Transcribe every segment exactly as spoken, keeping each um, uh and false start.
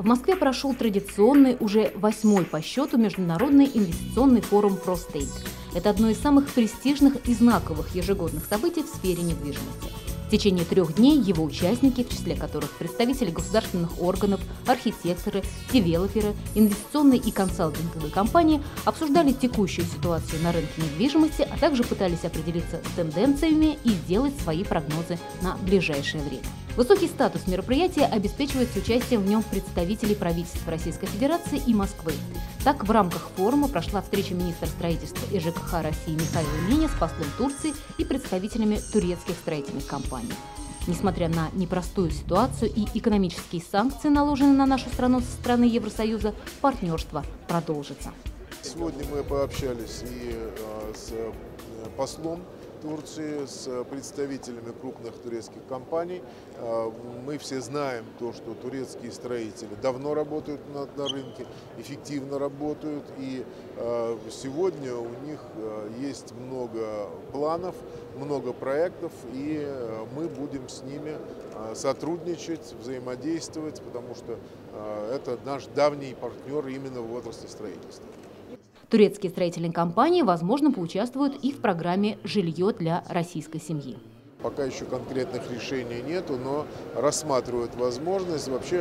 Москве прошел традиционный, уже восьмой по счету, международный инвестиционный форум ProState. Это одно из самых престижных и знаковых ежегодных событий в сфере недвижимости. В течение трех дней его участники, в числе которых представители государственных органов, архитекторы, девелоперы, инвестиционные и консалтинговые компании, обсуждали текущую ситуацию на рынке недвижимости, а также пытались определиться с тенденциями и сделать свои прогнозы на ближайшее время. Высокий статус мероприятия обеспечивается участием в нем представителей правительства Российской Федерации и Москвы. Так, в рамках форума прошла встреча министра строительства и ЖКХ России Михаила Мини с послом Турции и представителями турецких строительных компаний. Несмотря на непростую ситуацию и экономические санкции, наложенные на нашу страну со стороны Евросоюза, партнерство продолжится. Сегодня мы пообщались и с послом Турции, с представителями крупных турецких компаний. Мы все знаем то, что турецкие строители давно работают на, на рынке, эффективно работают, и сегодня у них есть много планов, много проектов, и мы будем с ними сотрудничать, взаимодействовать, потому что это наш давний партнер именно в отрасли строительства. Турецкие строительные компании, возможно, поучаствуют и в программе «Жилье для российской семьи». Пока еще конкретных решений нету, но рассматривают возможность. Вообще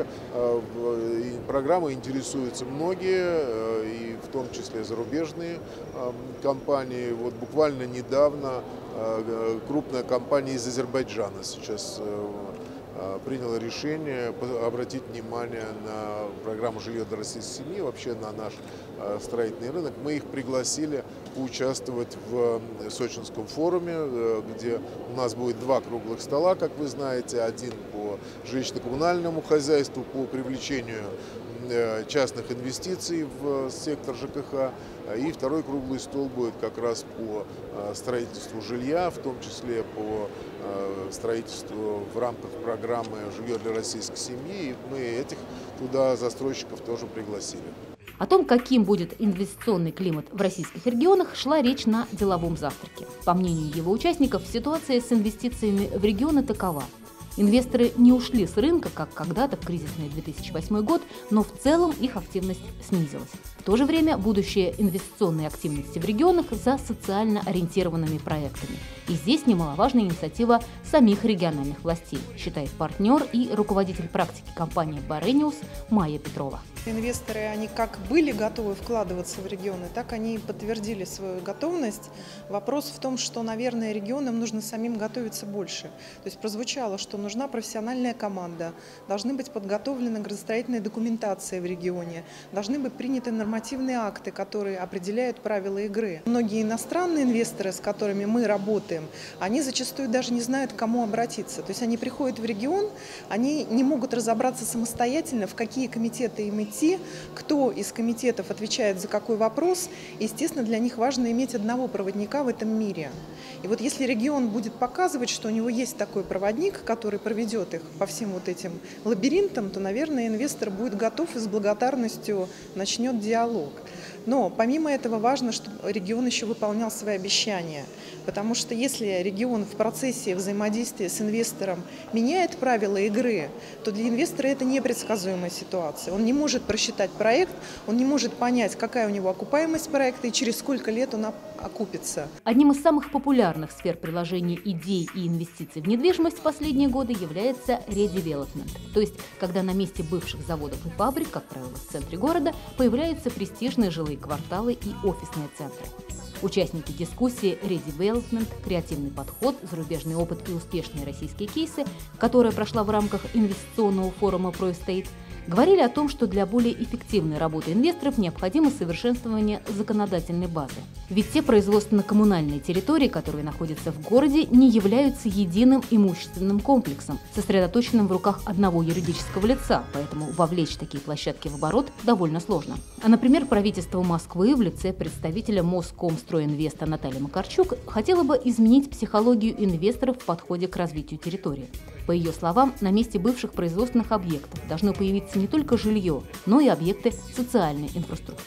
программой интересуются многие, и в том числе зарубежные компании. Вот буквально недавно крупная компания из Азербайджана сейчас приняла решение обратить внимание на программу «Жилье для российской семьи», вообще на наш строительный рынок. Мы их пригласили поучаствовать в Сочинском форуме, где у нас будет два круглых стола, как вы знаете, один по жилищно-коммунальному хозяйству, по привлечению частных инвестиций в сектор ЖКХ, и второй круглый стол будет как раз по строительству жилья, в том числе по строительству в рамках программы «Жилье для российской семьи», и мы этих туда застройщиков тоже пригласили. О том, каким будет инвестиционный климат в российских регионах, шла речь на деловом завтраке. По мнению его участников, ситуация с инвестициями в регионы такова. Инвесторы не ушли с рынка, как когда-то в кризисный две тысячи восьмой год, но в целом их активность снизилась. В то же время будущее инвестиционной активности в регионах за социально ориентированными проектами. И здесь немаловажна инициатива самих региональных властей, считает партнер и руководитель практики компании «Барениус» Майя Петрова. Инвесторы, они как были готовы вкладываться в регионы, так они и подтвердили свою готовность. Вопрос в том, что, наверное, регионам нужно самим готовиться больше. То есть прозвучало, что нужна профессиональная команда, должны быть подготовлены градостроительные документации в регионе, должны быть приняты нормативные акты, которые определяют правила игры. Многие иностранные инвесторы, с которыми мы работаем, они зачастую даже не знают, к кому обратиться. То есть они приходят в регион, они не могут разобраться самостоятельно, в какие комитеты им идти, кто из комитетов отвечает за какой вопрос. Естественно, для них важно иметь одного проводника в этом мире. И вот если регион будет показывать, что у него есть такой проводник, который проведет их по всем вот этим лабиринтам, то, наверное, инвестор будет готов и с благодарностью начнет диалог. Но помимо этого важно, чтобы регион еще выполнял свои обещания. Потому что если регион в процессе взаимодействия с инвестором меняет правила игры, то для инвестора это непредсказуемая ситуация. Он не может просчитать проект, он не может понять, какая у него окупаемость проекта и через сколько лет он окупится. Одним из самых популярных сфер приложения идей и инвестиций в недвижимость в последние годы является редевелопмент. То есть, когда на месте бывших заводов и фабрик, как правило, в центре города, появляются престижные жилые кварталы и офисные центры. Участники дискуссии «Редевелопмент», «Креативный подход», «Зарубежный опыт и успешные российские кейсы», которая прошла в рамках инвестиционного форума ProState, говорили о том, что для более эффективной работы инвесторов необходимо совершенствование законодательной базы. Ведь те производственно-коммунальные территории, которые находятся в городе, не являются единым имущественным комплексом, сосредоточенным в руках одного юридического лица, поэтому вовлечь такие площадки в оборот довольно сложно. А, например, правительство Москвы в лице представителя Москомстройинвеста Натальи Макарчук хотело бы изменить психологию инвесторов в подходе к развитию территории. По ее словам, на месте бывших производственных объектов должно появиться не только жилье, но и объекты социальной инфраструктуры.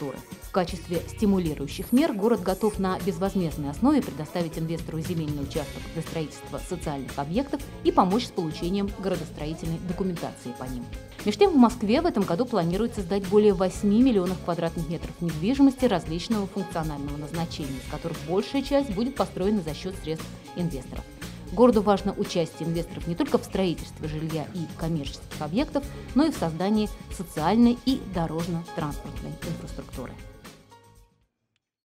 В качестве стимулирующих мер город готов на безвозмездной основе предоставить инвестору земельный участок для строительства социальных объектов и помочь с получением градостроительной документации по ним. Между тем, в Москве в этом году планируется сдать более восьми миллионов квадратных метров недвижимости различного функционального назначения, из которых большая часть будет построена за счет средств инвесторов. Городу важно участие инвесторов не только в строительстве жилья и коммерческих объектов, но и в создании социальной и дорожно-транспортной инфраструктуры.